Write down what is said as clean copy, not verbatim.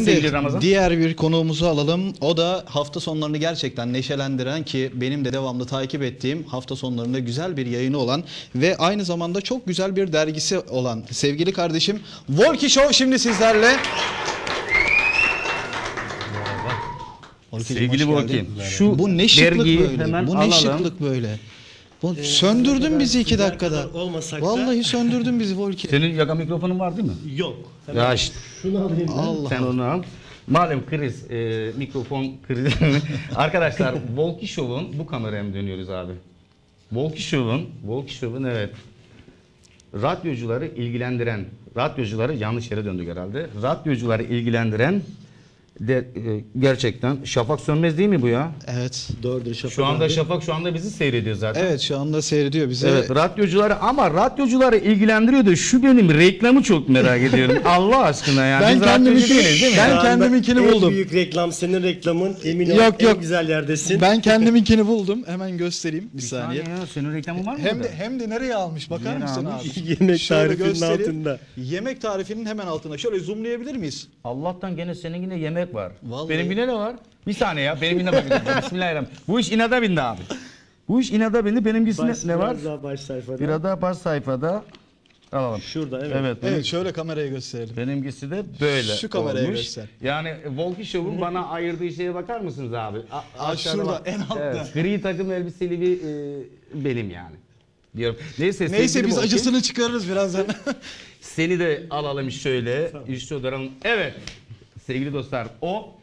sevgili Ramazan. Diğer bir konuğumuzu alalım. O da hafta sonlarını gerçekten neşelendiren, ki benim de devamlı takip ettiğim, hafta sonlarında güzel bir yayını olan ve aynı zamanda çok güzel bir dergisi olan sevgili kardeşim Volki Show şimdi sizlerle. Sevgili Volki, şu bu ne şıklık dergiyi böyle. hemen Bu ne alalım. şıklık böyle. Bu söndürdün bizi 2 dakikada. Olmasak Vallahi da... söndürdün bizi Volki. Senin yaka mikrofonun var değil mi? Yok. Ya işte. Şunu alayım ben. Allah. Sen onu al. Malum kriz, mikrofon krizi. Arkadaşlar, Volki Show'un bu kameraya mı dönüyoruz abi? Volki Show'un evet. Radyocuları ilgilendiren, radyocuları yanlış yere döndük herhalde. Radyocuları ilgilendiren de gerçekten Şafak Sönmez değil mi bu ya? Evet. Doğrudur Şafak. Şu anda abi. Şafak şu anda bizi seyrediyor zaten. Evet, şu anda seyrediyor bizi. Evet, radyocuları, ama radyocuları ilgilendiriyor da şu benim reklamı çok merak ediyorum. Allah aşkına yani. Ben Biz radyocu kendiminkini- değiliz değil mi? ben Şu anda kendiminkini en buldum. büyük reklam senin reklamın. Emin ol Yok, en yok. güzel yerdesin. Ben kendiminkini buldum. Hemen göstereyim bir saniye. Ya, senin reklamın var mı? Hem burada? de nereye almış bakar Nereye mısın almış? abi? Yemek Şöyle tarifinin göstereyim. altında. Yemek tarifinin hemen altına. Şöyle zoomlayabilir miyiz? Allah'tan gene senin yine yemek var. Vallahi. Benim yine ne var? Bir saniye ya. Benim yine bakın. Bismillahirrahmanirrahim. Bu iş inada bindi abi. Bu iş inada bindi. Benimkisi ne var? Biraz daha baş sayfada. Bir daha baş sayfada. Alalım. Şurada evet. Evet. Evet, şöyle kameraya gösterelim. Benimkisi de böyle Şu kameraya olmuş. göster. Yani Volki Show'un bana ayırdığı şeye bakar mısınız abi? Aşağıda şurada, bak. en altta. Evet, gri takım elbiseli bir benim yani. Diyorum. Neyse Neyse biz Volki, acısını çıkarırız birazdan. seni de alalım şöyle. İşte o dönem. Evet. Sevgili dostlar, o